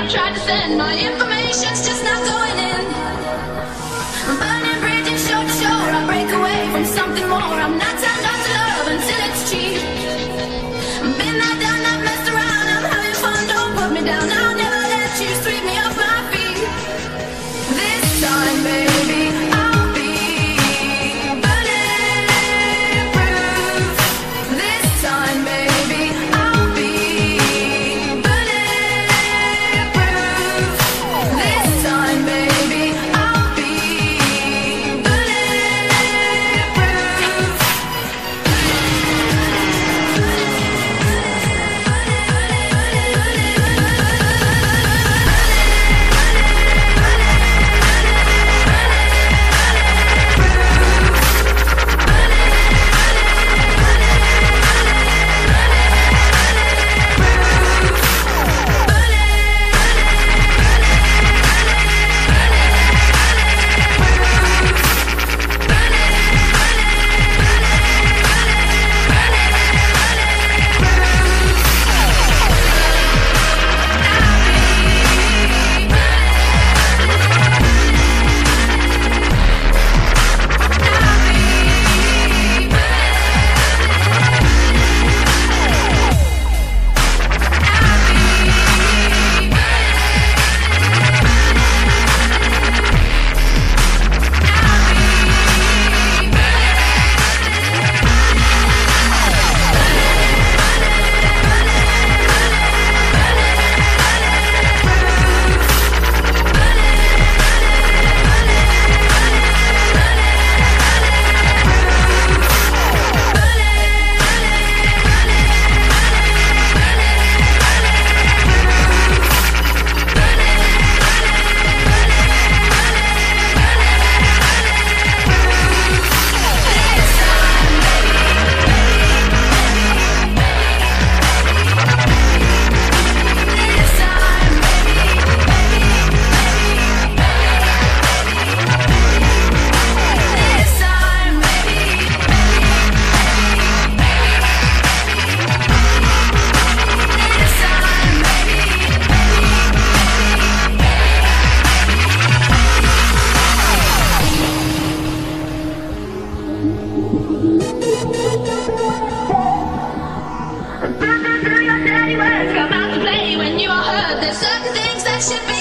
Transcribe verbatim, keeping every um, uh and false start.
I've tried to send, my information's just not going in. I'm burning bridges shore to shore, I break away from something more. I'm not turned on to love until it's cheap. I've been there, done that, messed around, I'm having fun, don't put me down. I'll never let you sweep me off my feet. This time, baby, I'll be bulletproof. This time, baby, I'll be bulletproof. This time, baby, I'll be bulletproof. Come out to play when you are hurt. There's certain things that should be